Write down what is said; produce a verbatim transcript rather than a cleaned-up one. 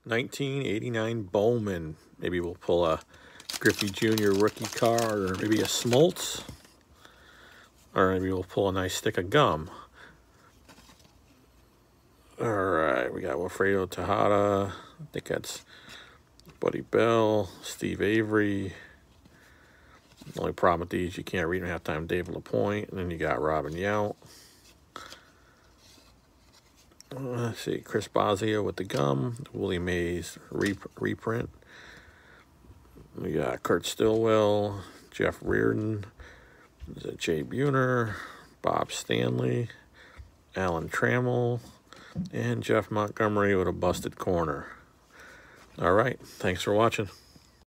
nineteen eighty-nine Bowman. Maybe we'll pull a Griffey Junior rookie card, or maybe a Smoltz. Or maybe we'll pull a nice stick of gum. All right, we got Wilfredo Tejada. I think that's Buddy Bell, Steve Avery. The only problem with these, you can't read them halftime. David LaPointe, and then you got Robin Yount. Uh, let's see, Chris Bosio with the gum, Willie Mays rep reprint. We got Kurt Stillwell, Jeff Reardon, Jay Buhner, Bob Stanley, Alan Trammell, and Jeff Montgomery with a busted corner. All right, thanks for watching.